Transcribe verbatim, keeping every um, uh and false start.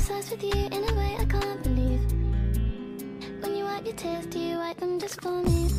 obsessed with you in a way I can't believe. When you wipe your tears, do you wipe them just for me?